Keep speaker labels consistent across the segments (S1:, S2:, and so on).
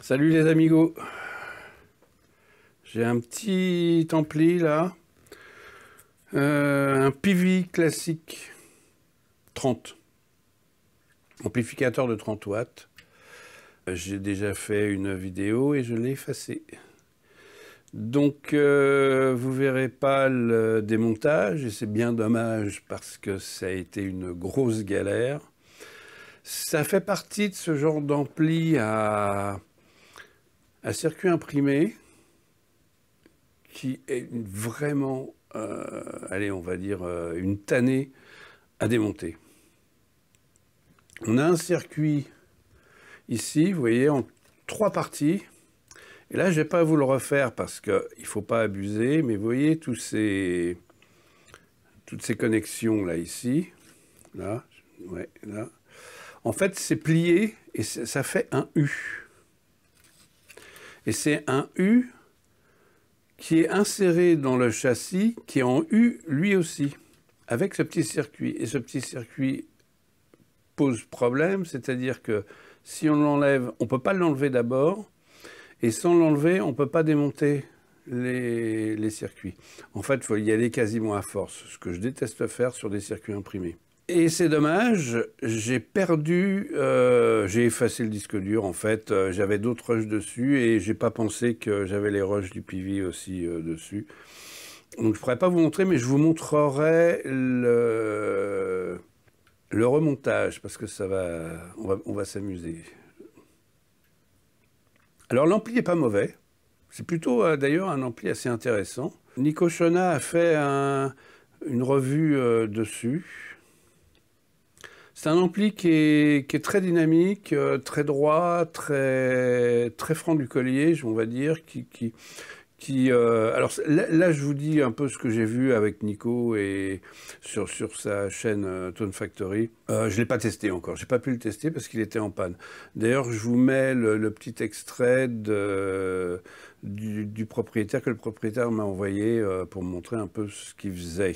S1: Salut les amigos, j'ai un petit ampli là, un PV classique 30, amplificateur de 30 watts. J'ai déjà fait une vidéo et je l'ai effacé. Donc vous verrez pas le démontage et c'est bien dommage parce que ça a été une grosse galère. Ça fait partie de ce genre d'ampli à circuit imprimé qui est vraiment, allez, on va dire, une tannée à démonter. On a un circuit ici, vous voyez, en 3 parties. Et là, je ne vais pas vous le refaire parce qu'il ne faut pas abuser, mais vous voyez toutes ces connexions là, ici, là, ouais, là. En fait, c'est plié et ça fait un U. Et c'est un U qui est inséré dans le châssis, qui est en U lui aussi, avec ce petit circuit. Et ce petit circuit pose problème, c'est-à-dire que si on l'enlève, on ne peut pas l'enlever d'abord, et sans l'enlever, on ne peut pas démonter les circuits. En fait, il faut y aller quasiment à force, ce que je déteste faire sur des circuits imprimés. Et c'est dommage, j'ai perdu, j'ai effacé le disque dur en fait, j'avais d'autres rushs dessus et j'ai pas pensé que j'avais les rushs du PV aussi dessus. Donc je pourrais pas vous montrer, mais je vous montrerai le remontage parce que ça va, on va s'amuser. Alors l'ampli est pas mauvais, c'est plutôt d'ailleurs un ampli assez intéressant. Nico Shona a fait une revue dessus. C'est un ampli qui est très dynamique, très droit, très franc du collier, on va dire, alors là, je vous dis un peu ce que j'ai vu avec Nico et sur sa chaîne Tone Factory. Je ne l'ai pas testé encore, je n'ai pas pu le tester parce qu'il était en panne. D'ailleurs, je vous mets le petit extrait du propriétaire que le propriétaire m'a envoyé pour me montrer un peu ce qu'il faisait.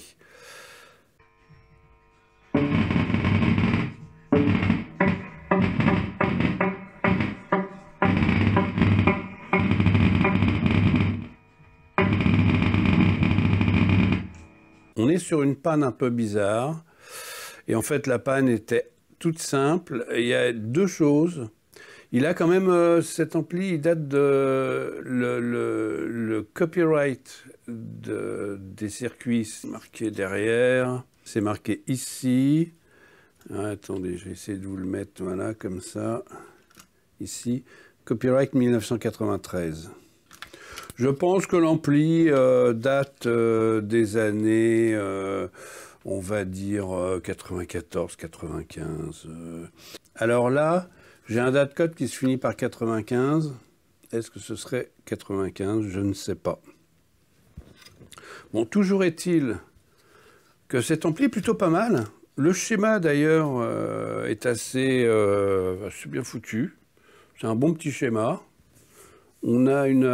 S1: On est sur une panne un peu bizarre. Et en fait, la panne était toute simple. Il y a deux choses. Il a quand même, cet ampli, il date de le copyright des circuits. C'est marqué derrière. C'est marqué ici. Ah, attendez, je vais essayer de vous le mettre, voilà, comme ça. Ici. Copyright 1993. Je pense que l'ampli date des années, on va dire 94, 95. Alors là, j'ai un date code qui se finit par 95. Est-ce que ce serait 95? Je ne sais pas. Bon, toujours est-il que cet ampli est plutôt pas mal. Le schéma d'ailleurs est assez bien foutu. C'est un bon petit schéma. On a une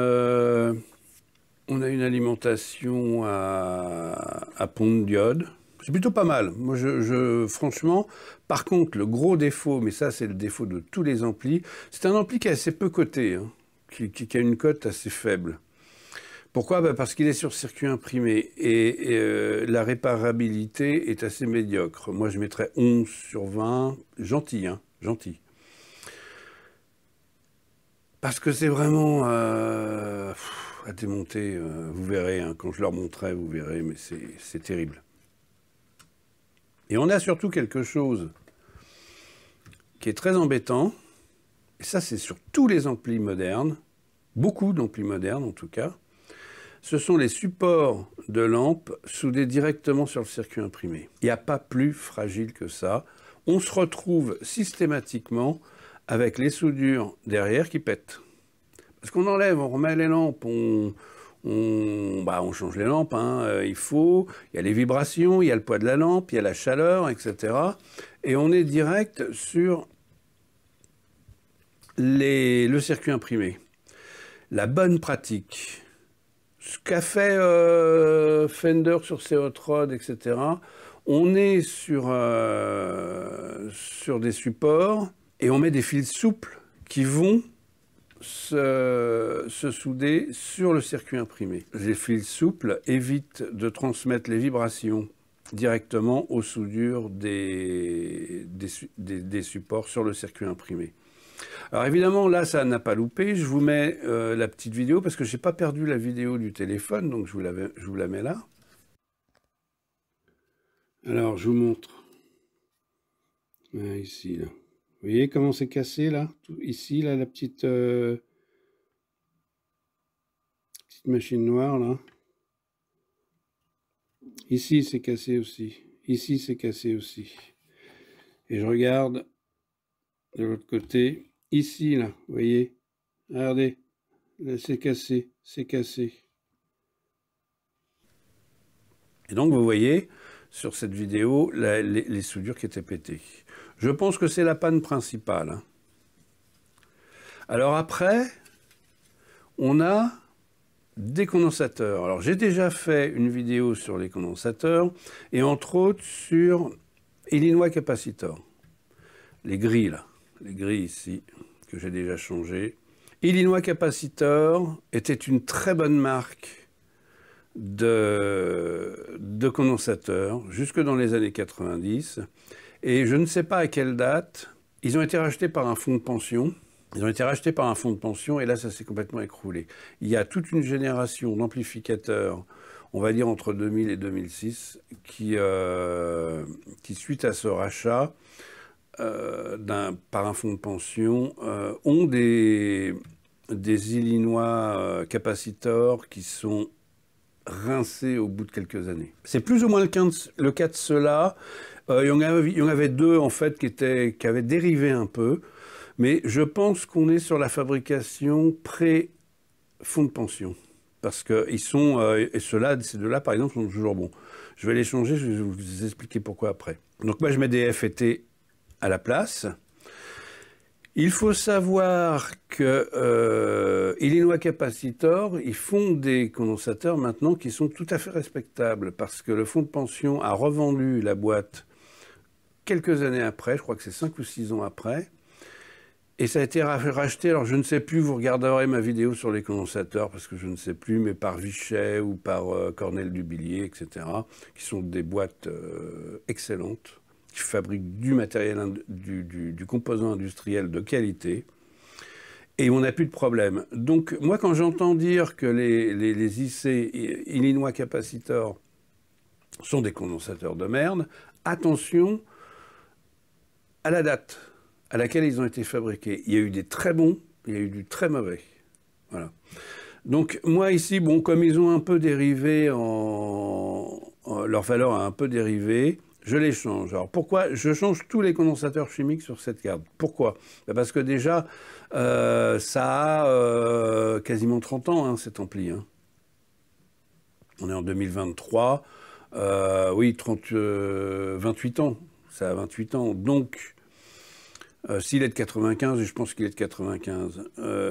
S1: alimentation à pont de diode. C'est plutôt pas mal. Moi, franchement, par contre, le gros défaut, mais ça, c'est le défaut de tous les amplis, c'est un ampli qui est assez peu coté, hein, qui a une cote assez faible. Pourquoi? Parce qu'il est sur circuit imprimé et la réparabilité est assez médiocre. Moi, je mettrais 11 sur 20. Gentil, hein, gentil. Parce que c'est vraiment à démonter, vous verrez, hein, quand je leur montrerai, vous verrez, mais c'est terrible. Et on a surtout quelque chose qui est très embêtant, et ça c'est sur tous les amplis modernes, beaucoup d'amplis modernes en tout cas, ce sont les supports de lampes soudés directement sur le circuit imprimé. Il n'y a pas plus fragile que ça. On se retrouve systématiquement avec les soudures derrière qui pètent. Parce qu'on enlève, on remet les lampes, on change les lampes, hein, il y a les vibrations, il y a le poids de la lampe, il y a la chaleur, etc. Et on est direct sur le circuit imprimé. La bonne pratique, ce qu'a fait Fender sur ses hot rods, etc., on est sur des supports et on met des fils souples qui vont se souder sur le circuit imprimé. Les fils souples évitent de transmettre les vibrations directement aux soudures des supports sur le circuit imprimé. Alors évidemment, là, ça n'a pas loupé. Je vous mets la petite vidéo parce que je n'ai pas perdu la vidéo du téléphone, donc je vous la mets là. Alors, je vous montre. Ici, là. Vous voyez comment c'est cassé, là? Ici, là, la petite machine noire, là. Ici, c'est cassé aussi. Ici, c'est cassé aussi. Et je regarde de l'autre côté. Ici, là, vous voyez? Regardez. Là, c'est cassé. C'est cassé. Et donc, vous voyez, sur cette vidéo, les soudures qui étaient pétées. Je pense que c'est la panne principale. Hein. Alors après, on a des condensateurs. Alors j'ai déjà fait une vidéo sur les condensateurs et entre autres sur Illinois Capacitor. Les grilles là, les grilles ici que j'ai déjà changées. Illinois Capacitor était une très bonne marque de condensateurs jusque dans les années 90 et je ne sais pas à quelle date ils ont été rachetés par un fonds de pension. Ils ont été rachetés par un fonds de pension et là, ça s'est complètement écroulé. Il y a toute une génération d'amplificateurs, on va dire entre 2000 et 2006, qui suite à ce rachat par un fonds de pension, ont des Illinois capacitors qui sont rincés au bout de quelques années. C'est plus ou moins le cas de ceux-là. Il y en avait deux, en fait, qui avaient dérivé un peu. Mais je pense qu'on est sur la fabrication pré-fonds de pension. Parce qu'ils sont, et ces deux-là, par exemple, sont toujours bons. Je vais les changer, je vais vous expliquer pourquoi après. Donc moi, je mets des FET à la place. Il faut savoir que Illinois Capacitor, ils font des condensateurs maintenant qui sont tout à fait respectables. Parce que le fonds de pension a revendu la boîte quelques années après, je crois que c'est 5 ou 6 ans après. Et ça a été racheté, alors je ne sais plus, vous regarderez ma vidéo sur les condensateurs, parce que je ne sais plus, mais par Vichet ou par Cornell Dubilier, etc., qui sont des boîtes excellentes, qui fabriquent du matériel, du composant industriel de qualité, et on n'a plus de problème. Donc moi, quand j'entends dire que les IC, Illinois Capacitor, sont des condensateurs de merde, attention à la date à laquelle ils ont été fabriqués. Il y a eu des très bons, il y a eu du très mauvais. Voilà. Donc moi ici, bon, comme ils ont un peu dérivé, leur valeur a un peu dérivé, je les change. Alors pourquoi je change tous les condensateurs chimiques sur cette carte? Pourquoi? Parce que déjà, ça a quasiment 30 ans, hein, cet ampli. Hein. On est en 2023, oui, 28 ans, ça a 28 ans. Donc, s'il est de 95, et je pense qu'il est de 95,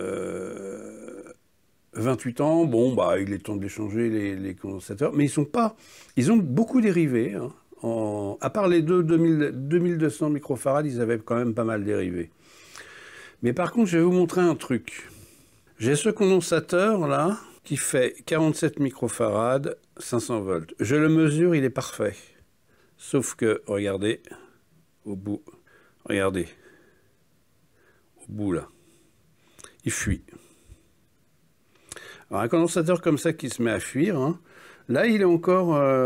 S1: 28 ans, bon, bah, il est temps de les changer, les condensateurs. Mais ils ont beaucoup dérivé. Hein. À part les 2200 microfarads, ils avaient quand même pas mal dérivé. Mais par contre, je vais vous montrer un truc. J'ai ce condensateur là, qui fait 47 microfarads, 500 volts. Je le mesure, il est parfait. Sauf que, regardez, au bout, regardez. Au bout là, il fuit. Alors un condensateur comme ça qui se met à fuir, hein, là il est encore,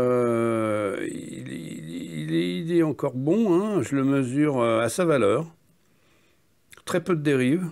S1: il est encore bon, hein, je le mesure à sa valeur, très peu de dérive.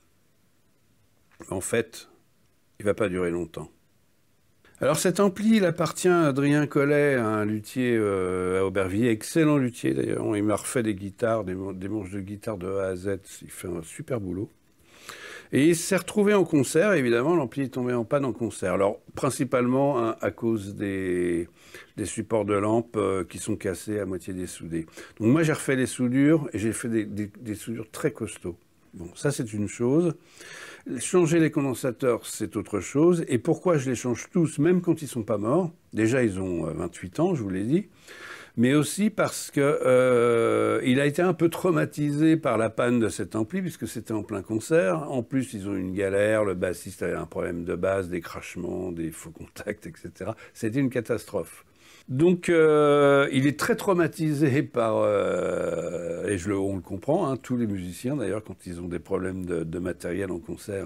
S1: En fait, il va pas durer longtemps. Alors cet ampli, il appartient à Adrien Collet, un luthier à Aubervilliers, excellent luthier d'ailleurs. Il m'a refait des guitares, des manches de guitare de A à Z. Il fait un super boulot. Et il s'est retrouvé en concert, évidemment, l'ampli est tombé en panne en concert. Alors principalement hein, à cause des supports de lampe qui sont cassés, à moitié dessoudés. Donc moi j'ai refait les soudures et j'ai fait des soudures très costauds. Bon, ça c'est une chose. Changer les condensateurs, c'est autre chose. Et pourquoi je les change tous, même quand ils ne sont pas morts? Déjà, ils ont 28 ans, je vous l'ai dit. mais aussi parce que il a été un peu traumatisé par la panne de cet ampli, puisque c'était en plein concert. En plus, ils ont eu une galère, le bassiste avait un problème de basse, des crachements, des faux contacts, etc. C'était une catastrophe. Donc, il est très traumatisé par, et on le comprend, hein, tous les musiciens d'ailleurs, quand ils ont des problèmes de matériel en concert,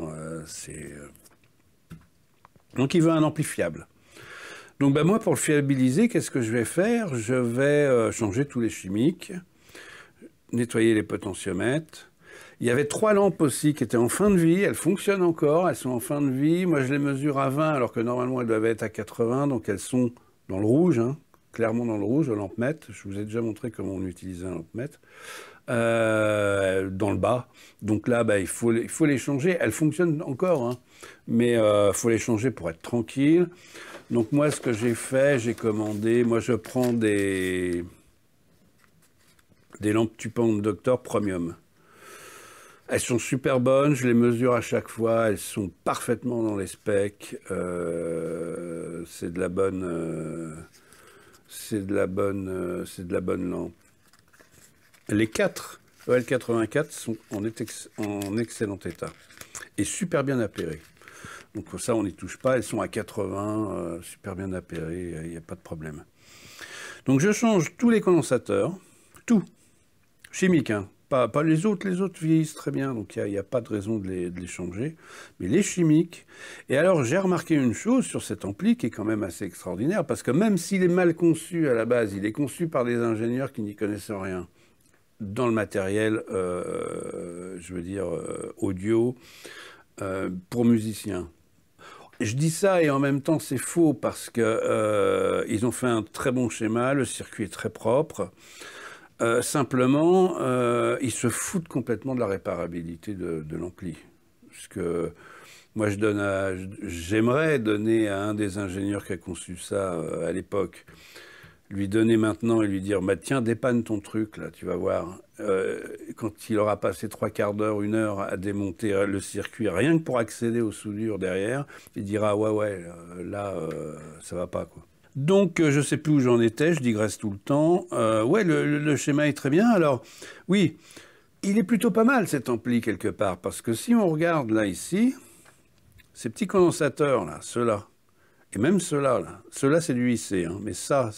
S1: donc il veut un ampli fiable. Donc ben, moi, pour le fiabiliser, qu'est-ce que je vais faire? Je vais changer tous les chimiques, nettoyer les potentiomètres. Il y avait 3 lampes aussi qui étaient en fin de vie, elles fonctionnent encore, elles sont en fin de vie. Moi, je les mesure à 20, alors que normalement, elles doivent être à 80, donc elles sont dans le rouge, hein, clairement dans le rouge, au lampemètre. Je vous ai déjà montré comment on utilisait un lampemètre. Dans le bas. Donc là, bah, il faut les changer. Elles fonctionnent encore, hein, mais il faut les changer pour être tranquille. Donc moi, ce que j'ai fait, j'ai commandé, moi je prends des lampes Tupent Doctor Premium. Elles sont super bonnes, je les mesure à chaque fois, elles sont parfaitement dans les specs. C'est de la bonne, c'est de la bonne lampe. Les 4 EL84 sont en excellent état et super bien appairées. Donc ça, on n'y touche pas, elles sont à 80, super bien appairées, il n'y a pas de problème. Donc je change tous les condensateurs, tout, chimiques, hein. Pas les autres vieillissent très bien, donc il n'y a pas de raison de les changer, mais les chimiques. Et alors j'ai remarqué une chose sur cet ampli qui est quand même assez extraordinaire, parce que même s'il est mal conçu à la base, il est conçu par des ingénieurs qui n'y connaissent rien dans le matériel, je veux dire, audio, pour musiciens. Je dis ça et en même temps c'est faux parce que ils ont fait un très bon schéma, le circuit est très propre. Simplement, ils se foutent complètement de la réparabilité de l'ampli. Parce que moi j'aimerais donner à un des ingénieurs qui a conçu ça à l'époque, lui donner maintenant et lui dire bah, tiens, dépanne ton truc là, tu vas voir. Quand il aura passé 3/4 d'heure, 1 heure à démonter le circuit, rien que pour accéder aux soudures derrière, il dira ouais, là, ça va pas quoi. Donc, je ne sais plus où j'en étais, je digresse tout le temps. Ouais, le schéma est très bien. Alors, oui, il est plutôt pas mal cet ampli quelque part, parce que si on regarde là, ici, ces petits condensateurs là, ceux-là, et même ceux-là, ceux-là c'est du IC, hein, mais ça,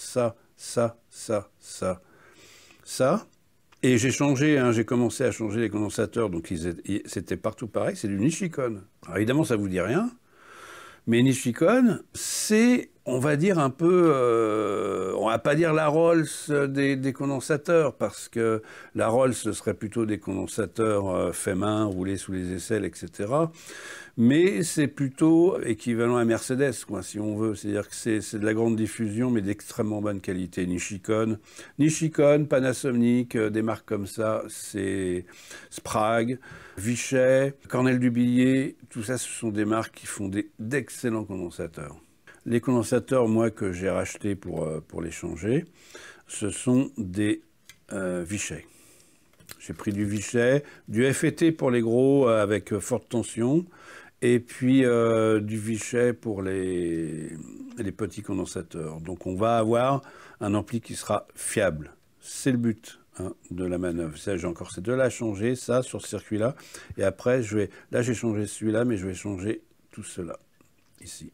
S1: et j'ai changé, hein, j'ai commencé à changer les condensateurs, donc c'était partout pareil, c'est du Nichicon. Alors évidemment, ça vous dit rien, mais Nichicon, c'est, on va dire un peu, on va pas dire la Rolls des condensateurs, parce que la Rolls, ce serait plutôt des condensateurs faits main, roulés sous les aisselles, etc. Mais c'est plutôt équivalent à Mercedes, quoi, si on veut. C'est-à-dire que c'est de la grande diffusion, mais d'extrêmement bonne qualité. Nichicon, Panasonic, des marques comme ça, c'est Sprague, Vichet, Cornell Dubilier, tout ça, ce sont des marques qui font d'excellents condensateurs. Les condensateurs, moi, que j'ai rachetés pour les changer, ce sont des Vichet. J'ai pris du Vichet, du FET pour les gros avec forte tension, et puis du Vichet pour les petits condensateurs. Donc on va avoir un ampli qui sera fiable. C'est le but, hein, de la manœuvre. J'ai encore ces deux-là à changer, ça sur ce circuit-là. Et après, là j'ai changé celui-là, mais je vais changer tout cela, ici.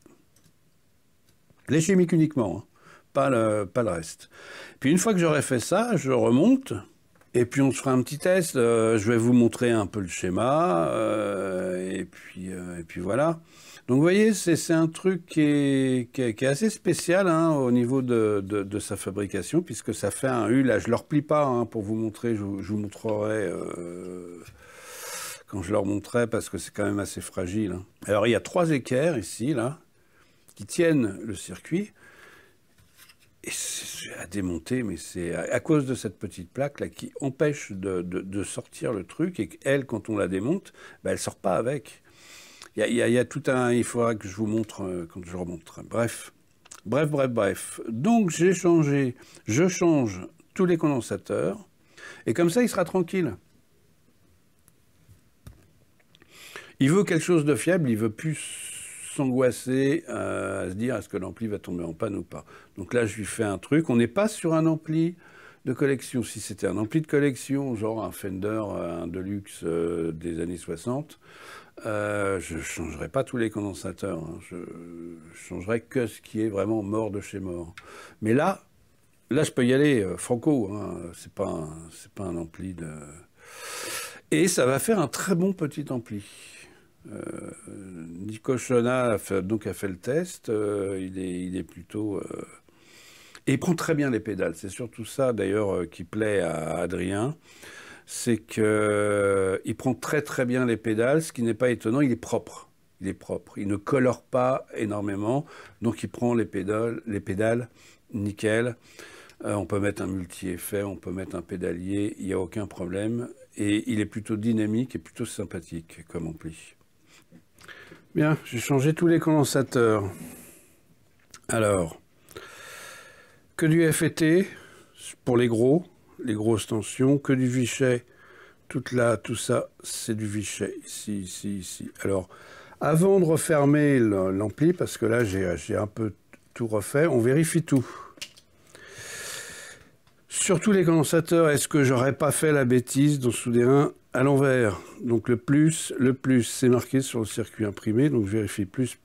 S1: Les chimiques uniquement, hein, pas le reste. Puis une fois que j'aurai fait ça, je remonte. Et puis on se fera un petit test, je vais vous montrer un peu le schéma, et puis voilà. Donc vous voyez, c'est un truc qui est assez spécial, hein, au niveau de sa fabrication, puisque ça fait un U, là je ne le replie pas, hein, pour vous montrer, je vous montrerai quand je leur montrerai, parce que c'est quand même assez fragile, hein. Alors il y a 3 équerres ici, là, qui tiennent le circuit. Et c'est à démonter, mais c'est à cause de cette petite plaque là qui empêche de sortir le truc, et qu'elle, quand on la démonte, bah, elle ne sort pas avec. Il y a tout un... Il faudra que je vous montre quand je remonterai. Bref. Donc je change tous les condensateurs, et comme ça il sera tranquille. Il veut quelque chose de fiable, il veut plus s'angoisser à se dire est-ce que l'ampli va tomber en panne ou pas. Donc là, je lui fais un truc. On n'est pas sur un ampli de collection. Si c'était un ampli de collection, genre un Fender, un Deluxe des années 60, je ne changerais pas tous les condensateurs. Hein. Je changerais que ce qui est vraiment mort de chez mort. Mais là, je peux y aller franco. Hein. C'est pas un ampli de... Et ça va faire un très bon petit ampli. Nico Shona a fait le test. Il est plutôt... Et il prend très bien les pédales. C'est surtout ça, d'ailleurs, qui plaît à Adrien. C'est qu'il prend très très bien les pédales, ce qui n'est pas étonnant. Il est propre. Il est propre. Il ne colore pas énormément. Donc, il prend les pédales nickel. On peut mettre un multi-effet, on peut mettre un pédalier. Il n'y a aucun problème. Et il est plutôt dynamique et plutôt sympathique comme ampli. Bien, j'ai changé tous les condensateurs. Alors... que du FET pour les grosses tensions, que du Vichet, tout ça, c'est du Vichet, ici. Alors, avant de refermer l'ampli, parce que là, j'ai un peu tout refait, on vérifie tout. Sur tous les condensateurs, est-ce que j'aurais pas fait la bêtise d'en souder un à l'envers? Donc le plus, c'est marqué sur le circuit imprimé, donc je vérifie plus,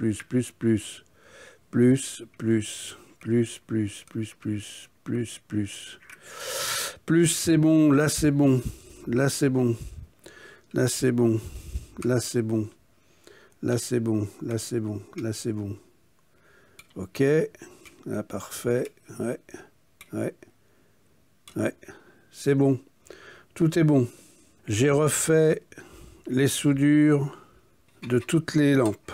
S1: c'est bon, là c'est bon, là c'est bon, là c'est bon, là c'est bon, là c'est bon, là c'est bon, là c'est bon. Ok, là parfait, ouais, c'est bon, tout est bon. J'ai refait les soudures de toutes les lampes.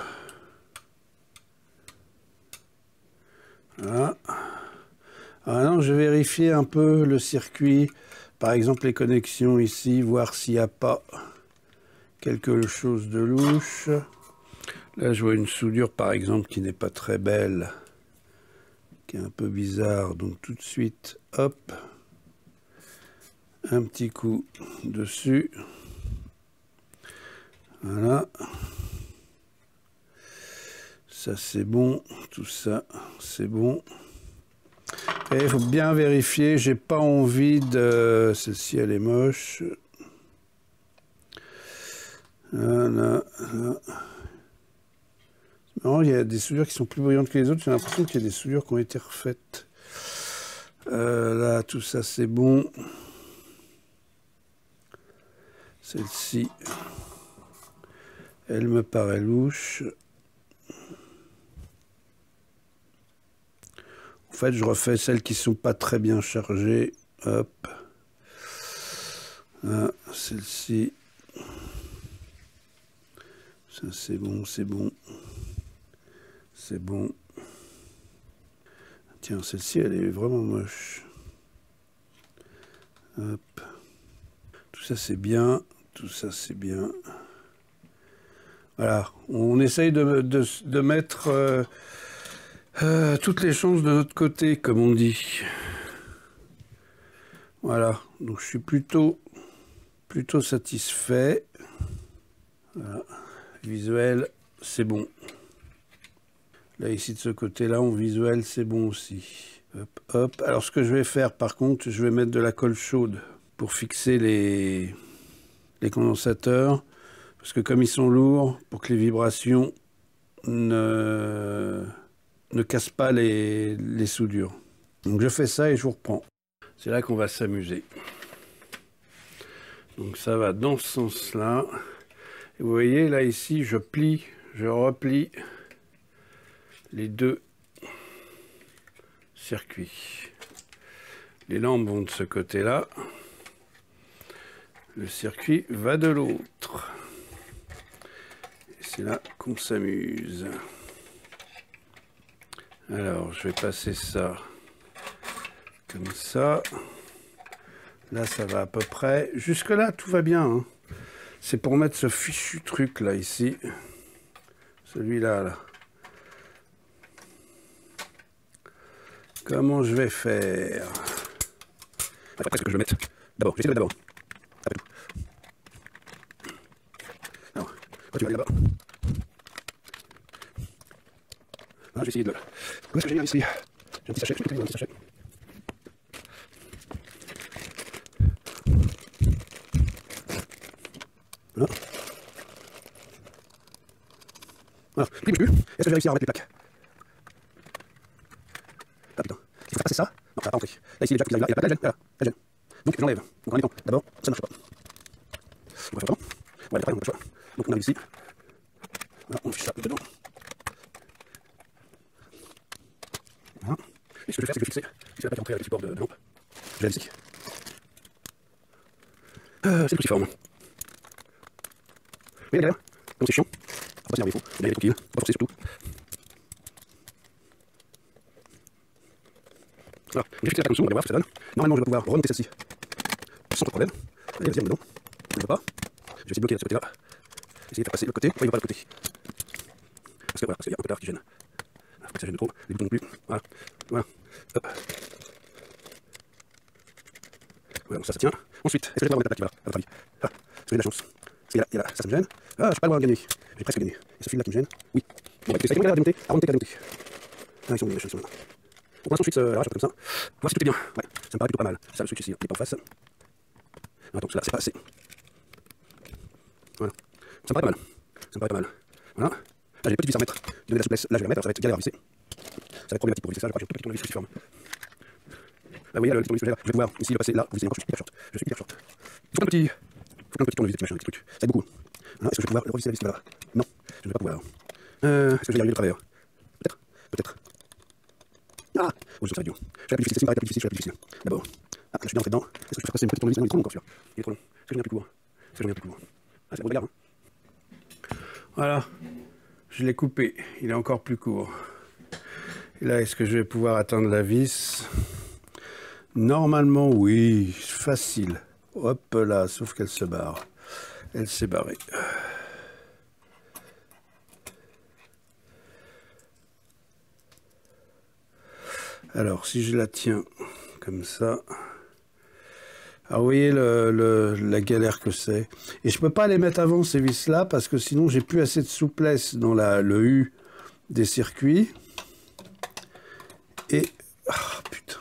S1: Voilà. Alors, je vais vérifier un peu le circuit, par exemple les connexions ici, voir s'il n'y a pas quelque chose de louche. Là, je vois une soudure, par exemple, qui n'est pas très belle, qui est un peu bizarre. Donc, tout de suite, hop, un petit coup dessus. Voilà. Ça, c'est bon. Tout ça, c'est bon. Et il faut bien vérifier. J'ai pas envie de... Celle-ci, elle est moche. Voilà. Non, il y a des soudures qui sont plus brillantes que les autres. J'ai l'impression qu'il y a des soudures qui ont été refaites. Là, tout ça, c'est bon. Celle-ci, elle me paraît louche. En fait, je refais celles qui ne sont pas très bien chargées. Hop. Ah, celle-ci. Ça, c'est bon, c'est bon. C'est bon. Tiens, celle-ci, elle est vraiment moche. Hop. Tout ça, c'est bien. Tout ça, c'est bien. Voilà. On essaye de mettre toutes les chances de notre côté, comme on dit. Voilà. Donc, je suis plutôt satisfait. Voilà. Visuel, c'est bon. Là, ici, de ce côté-là, en visuel, c'est bon aussi. Hop, hop. Alors, ce que je vais faire, par contre, je vais mettre de la colle chaude pour fixer les condensateurs. Parce que comme ils sont lourds, pour que les vibrations ne cassent pas les soudures. Donc, je fais ça et je vous reprends. C'est là qu'on va s'amuser. Donc, ça va dans ce sens-là. Et vous voyez, là, ici, je replie les deux circuits. Les lampes vont de ce côté-là. Le circuit va de l'autre. Et c'est là qu'on s'amuse. Alors, je vais passer ça comme ça. Là, ça va à peu près. Jusque-là, tout va bien. Hein. C'est pour mettre ce fichu truc là, ici. Celui-là, là. Comment je vais faire? Après, ce que je vais mettre d'abord. J'essaie de mettre d'abord. Alors, quand tu vas aller là-bas. je vais essayer de le... Où est-ce que j'ai mis ici? J'ai un petit sachet, je vais un petit sachet. Voilà. Voilà, je ne bouge plus. Est-ce que je vais réussir à remettre les plaques? Ah putain, il faut faire passer ça? Non, ça va pas rentrer. Là, ici, déjà, il y a pas de la gêne. Voilà, la gêne. Donc, j'enlève. Donc, en même temps, d'abord, ça ne marche pas. On va faire autrement. On va aller on n'a pas le choix. Donc, on arrive ici. Voilà, on fiche ça dedans. Voilà. Et ce que je vais faire, c'est que je vais fixer la plaque entrée avec le support de lampe. Je vais ici. C'est le cruciforme. Mais la galère, comme c'est chiant, on va s'énerver, il faut bien aller tranquille, pas forcer surtout. Voilà, j'ai fixé la plaque en dessous, on va voir ce que ça donne. Normalement, je vais pouvoir remonter celle-ci sans trop de problème. Allez, vas-y, dedans. Je ne veux pas. Je vais essayer de bloquer de ce côté-là. Essayer de faire passer l'autre côté. Pourquoi il ne va pas de l'autre côté? Parce que voilà, parce qu'il y a un peu d'art qui gêne. Faut pas que ça gêne trop, les boutons non plus. Voilà, voilà. Hop. Voilà, donc ça tient. Ensuite, est-ce que je vais pas remettre la plaque qui va là, à votre avis? Ah, parce que j'ai de la chance. Parce qu'il y a là, ça me gêne. Ah, je suis pas loin de gagner. J'ai presque gagné. Et ce fil là qui me gêne. Oui. Bon, bah, c'est à remonter, à remonter. Ah, ils sont bien, les choses sont là. Pour l'instant, switch, là, je fais comme ça. Voir si tout est bien. Ouais, ça me paraît plutôt pas mal. Ça, le switch ici, il est pas en face. Attends, là, c'est pas assez. Voilà. Ça me paraît pas mal. Ça me paraît pas mal. Voilà. Là, j'ai des petites vis à remettre. Donner de la souplesse. Là, je vais la mettre. Alors, ça va être galère à visser. Ça va être problématique pour visser ça. Je crois que j'ai un tout petit tournevis cruciforme. Là, vous voyez, le petit tournevis que j'ai là. Je vais pouvoir ici le passer là. Vous visez encore, je suis hyper short. Je suis hyper short. Faut un petit tournevis, machin, un petit truc. Ça aide beaucoup. Voilà. Est-ce que je vais pouvoir revisser la vis qui va là? Non, je ne vais pas pouvoir. Est-ce que je vais y arriver de travers? Peut-être. Peut-être. Ah! Oh, ça va être dur. Je vais la plus difficile, ça me paraît la plus difficile, je vais la plus difficile. D'abord. Ah, là, je suis bien rentré dedans. Est-ce que je peux faire passer une petite tournevis? Non, il est trop long encore celui-là. Il est trop long. Est-ce que j'en ai un plus court? Est-ce que j'en ai un plus court? Ah, c'est la bagarre, hein. Voilà. Je l'ai coupé. Il est encore plus court. Et là, est-ce que je vais pouvoir atteindre la vis? Normalement, oui. Facile. Hop là, sauf qu'elle se barre. Elle s'est barrée. Alors, si je la tiens comme ça... Alors, vous voyez la galère que c'est. Et je ne peux pas les mettre avant, ces vis-là, parce que sinon, j'ai plus assez de souplesse dans le U des circuits. Et... Ah, putain.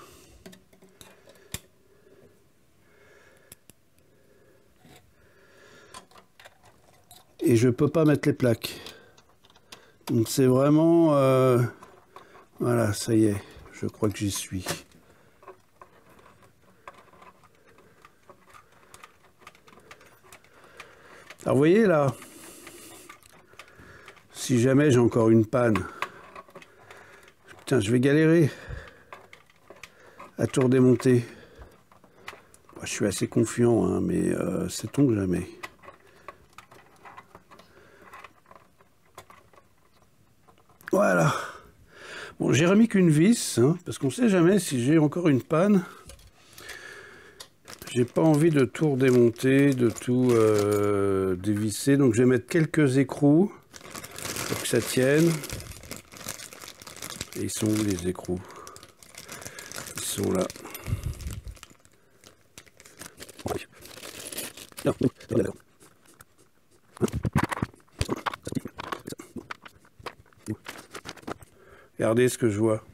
S1: Et je ne peux pas mettre les plaques. Donc, c'est vraiment... Voilà, ça y est. Je crois que j'y suis. Alors, vous voyez là, si jamais j'ai encore une panne, putain, je vais galérer à tout redémonter. Je suis assez confiant, hein, mais sait-on jamais. Voilà. Bon, j'ai remis qu'une vis, hein, parce qu'on ne sait jamais si j'ai encore une panne. J'ai pas envie de tout redémonter, de tout dévisser, donc je vais mettre quelques écrous pour que ça tienne. Et ils sont où les écrous? Ils sont là. Regardez ce que je vois.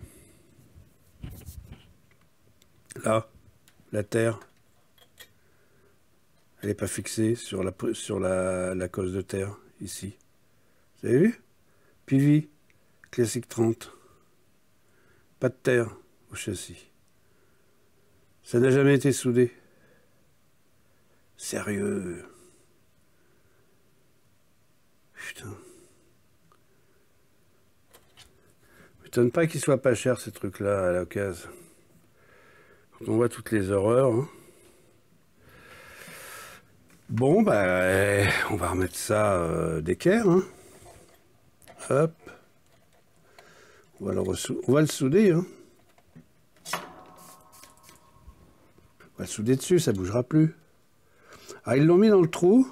S1: Là, la terre. Elle n'est pas fixée sur la cosse de terre, ici. Vous avez vu? PV, classique 30. Pas de terre au châssis. Ça n'a jamais été soudé. Sérieux. Putain. M'étonne pas qu'il soit pas cher, ces trucs-là, à l'occasion. Quand on voit toutes les horreurs, hein. Bon, bah, on va remettre ça d'équerre, hein. Hop. On va le souder, hein. On va le souder dessus, ça bougera plus. Ah, ils l'ont mis dans le trou.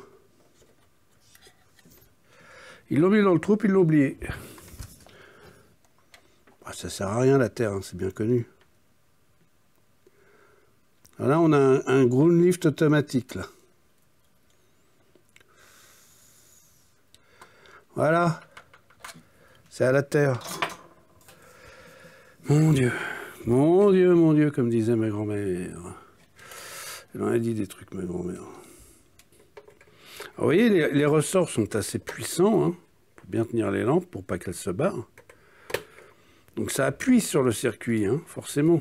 S1: Ils l'ont mis dans le trou, puis ils l'ont oublié. Ah, ça sert à rien, la terre, hein, c'est bien connu. Alors là, on a un ground lift automatique, là. Voilà, c'est à la terre. Mon Dieu, mon Dieu, mon Dieu, comme disait ma grand-mère. Elle en a dit des trucs, ma grand-mère. Vous voyez, les ressorts sont assez puissants, hein, pour bien tenir les lampes, pour pas qu'elles se barrent. Donc ça appuie sur le circuit, hein, forcément.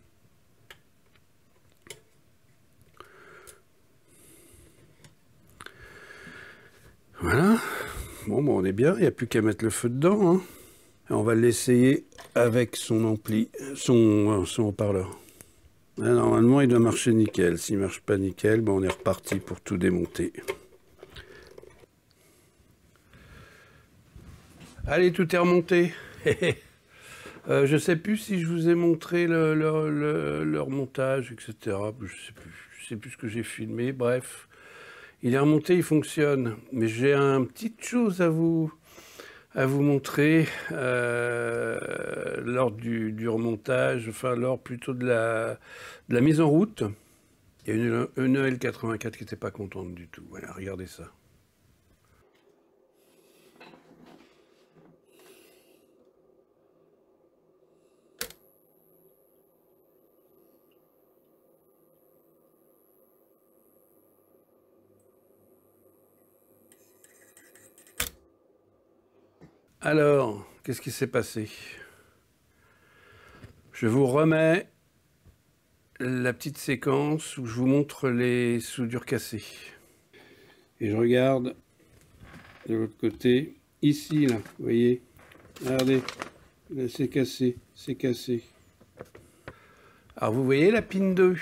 S1: Voilà. Bon, on est bien, il n'y a plus qu'à mettre le feu dedans. Hein. On va l'essayer avec son ampli, son haut-parleur. Normalement, il doit marcher nickel. S'il ne marche pas nickel, bon, on est reparti pour tout démonter. Allez, tout est remonté. Je ne sais plus si je vous ai montré leur montage, etc. Je ne sais plus ce que j'ai filmé. Bref, il est remonté, il fonctionne. Mais j'ai une petite chose à vous montrer lors du remontage, enfin lors plutôt de la mise en route. Il y a une EL84 qui n'était pas contente du tout. Voilà, regardez ça. Alors, qu'est-ce qui s'est passé? Je vous remets la petite séquence où je vous montre les soudures cassées. Et je regarde de l'autre côté, ici, là, vous voyez, regardez, là c'est cassé, c'est cassé. Alors vous voyez la pin 2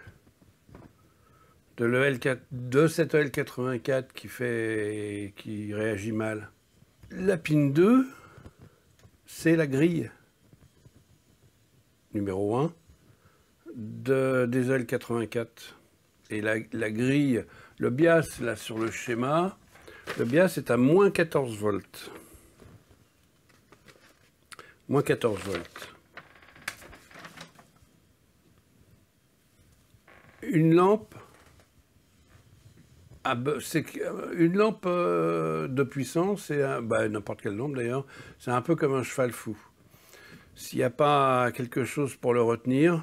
S1: de cette EL84 qui réagit mal. La pin 2, c'est la grille numéro 1 des EL84. Et la grille, le bias, là, sur le schéma, le bias est à moins 14 volts. Moins 14 volts. Une lampe... une lampe de puissance, n'importe quelle lampe d'ailleurs, c'est un peu comme un cheval fou. S'il n'y a pas quelque chose pour le retenir,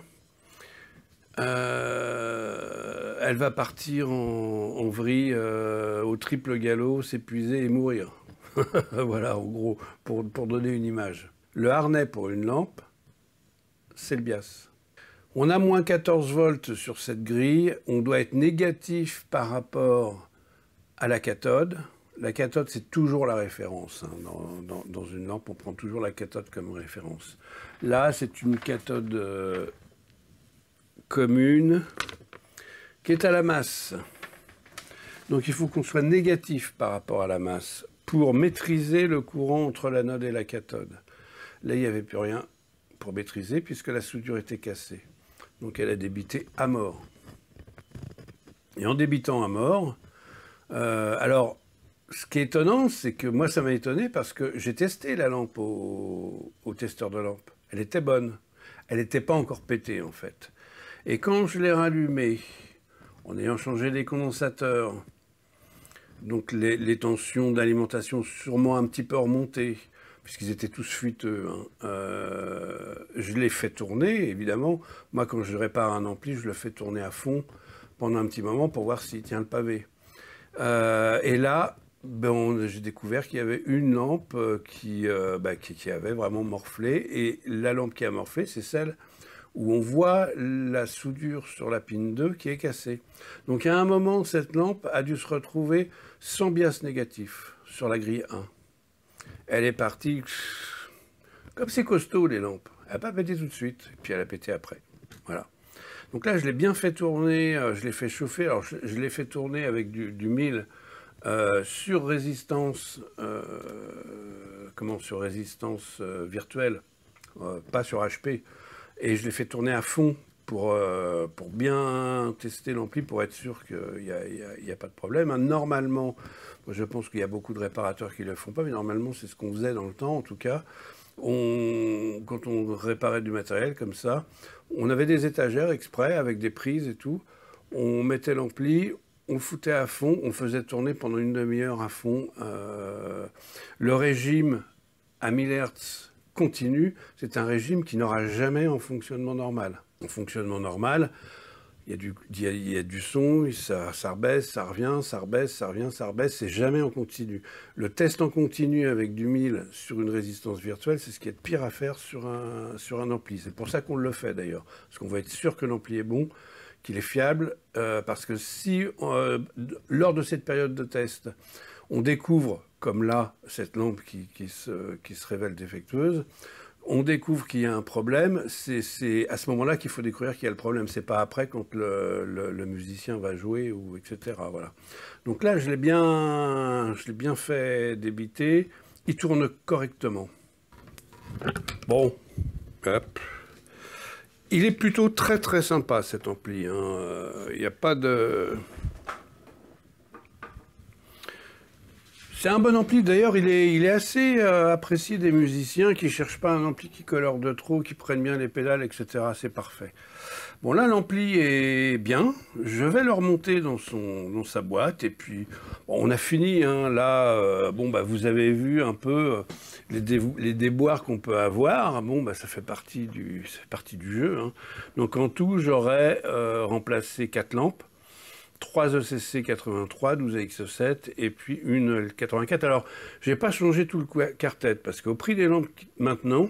S1: elle va partir en vrille au triple galop, s'épuiser et mourir. Voilà, en gros, pour donner une image. Le harnais pour une lampe, c'est le bias. On a moins 14 volts sur cette grille, on doit être négatif par rapport à la cathode. La cathode, c'est toujours la référence. Hein. Dans une lampe, on prend toujours la cathode comme référence. Là, c'est une cathode commune qui est à la masse. Donc il faut qu'on soit négatif par rapport à la masse pour maîtriser le courant entre l'anode et la cathode. Là, il n'y avait plus rien pour maîtriser puisque la soudure était cassée. Donc elle a débité à mort. Et en débitant à mort, alors ce qui est étonnant, c'est que moi ça m'a étonné parce que j'ai testé la lampe au testeur de lampe. Elle était bonne. Elle n'était pas encore pétée en fait. Et quand je l'ai rallumée, en ayant changé les condensateurs, donc les tensions d'alimentation sûrement un petit peu remontées, puisqu'ils étaient tous fuiteux. Hein. Je l'ai fait tourner, évidemment. Moi, quand je répare un ampli, je le fais tourner à fond pendant un petit moment pour voir s'il tient le pavé. Et là, j'ai découvert qu'il y avait une lampe qui avait vraiment morflé. Et la lampe qui a morflé, c'est celle où on voit la soudure sur la pin 2 qui est cassée. Donc, à un moment, cette lampe a dû se retrouver sans bias négatif sur la grille 1. Elle est partie, comme c'est costaud les lampes, elle n'a pas pété tout de suite, et puis elle a pété après. Voilà. Donc là, je l'ai bien fait tourner, je l'ai fait chauffer, alors je l'ai fait tourner avec du 1000 sur résistance, sur résistance virtuelle, pas sur HP, et je l'ai fait tourner à fond pour bien tester l'ampli, pour être sûr qu'il n'y a pas de problème. Hein, normalement, je pense qu'il y a beaucoup de réparateurs qui ne le font pas, mais normalement, c'est ce qu'on faisait dans le temps, en tout cas. Quand on réparait du matériel comme ça, on avait des étagères exprès avec des prises et tout. On mettait l'ampli, on le foutait à fond, on faisait tourner pendant une demi-heure à fond. Le régime à 1000 Hz continu, c'est un régime qui n'aura jamais en fonctionnement normal. En fonctionnement normal, il y a du son, ça rebaisse, ça revient, ça rebaisse, ça revient, ça rebaisse, c'est jamais en continu. Le test en continu avec du 1000 sur une résistance virtuelle, c'est ce qui est de pire à faire sur un ampli. C'est pour ça qu'on le fait d'ailleurs, parce qu'on va être sûr que l'ampli est bon, qu'il est fiable, parce que si, lors de cette période de test, on découvre, comme là, cette lampe qui se révèle défectueuse, on découvre qu'il y a un problème, c'est à ce moment-là qu'il faut découvrir qu'il y a le problème. C'est pas après quand le musicien va jouer, ou etc. Voilà. Donc là, je l'ai bien fait débiter. Il tourne correctement. Bon, hop. Il est plutôt très très sympa cet ampli. Il n'y a pas de... C'est un bon ampli, d'ailleurs il est assez apprécié des musiciens qui ne cherchent pas un ampli qui colore de trop, qui prennent bien les pédales, etc. C'est parfait. Bon là l'ampli est bien, je vais le remonter dans sa boîte et puis bon, on a fini, hein. Là, bon bah vous avez vu un peu les déboires qu'on peut avoir, bon bah ça fait partie du jeu, hein. Donc en tout j'aurais remplacé 4 lampes. 3 ECC 83, 12 AX7 et puis une L84. Alors, j'ai pas changé tout le quartet parce qu'au prix des lampes maintenant,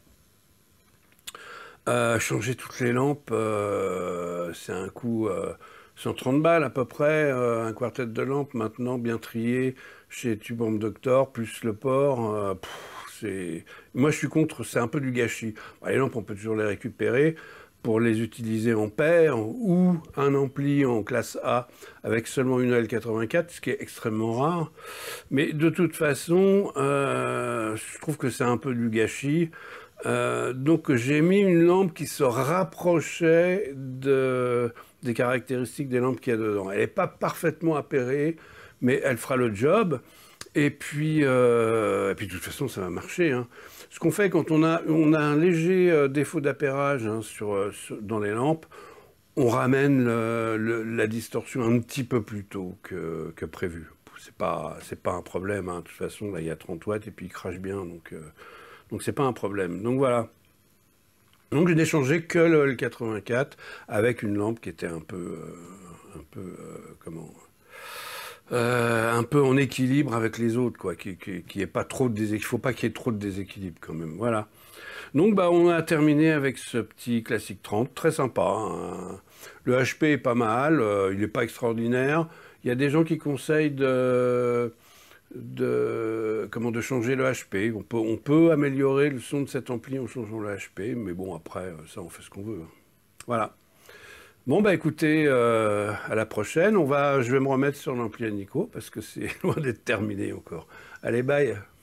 S1: changer toutes les lampes, c'est un coût 130 balles à peu près, un quartet de lampes maintenant bien trié chez Tube Amp Doctor, plus le port. Moi, je suis contre, c'est un peu du gâchis. Bon, les lampes, on peut toujours les récupérer pour les utiliser en paire ou un ampli en classe A avec seulement une L84, ce qui est extrêmement rare. Mais de toute façon, je trouve que c'est un peu du gâchis. Donc j'ai mis une lampe qui se rapprochait des caractéristiques des lampes qu'il y a dedans. Elle n'est pas parfaitement appairée, mais elle fera le job. Et puis de toute façon, ça va marcher, hein. Ce qu'on fait quand on a un léger défaut d'appairage, hein, dans les lampes, on ramène la distorsion un petit peu plus tôt que prévu. C'est pas un problème, hein. De toute façon, là, il y a 30 watts et puis il crache bien, donc c'est pas un problème. Donc voilà. Donc je n'ai changé que le L84 avec une lampe qui était un peu un peu en équilibre avec les autres, quoi, qui est pas trop de déséquilibre. Il faut pas qu'il y ait trop de déséquilibre quand même. Voilà. Donc bah on a terminé avec ce petit classique 30, très sympa, hein. Le HP est pas mal, il n'est pas extraordinaire. Il y a des gens qui conseillent de changer le HP. On peut améliorer le son de cet ampli en changeant le HP, mais bon après ça on fait ce qu'on veut, hein. Voilà. Bon bah écoutez, à la prochaine. Je vais me remettre sur l'ampli à Nico parce que c'est loin d'être terminé encore. Allez, bye.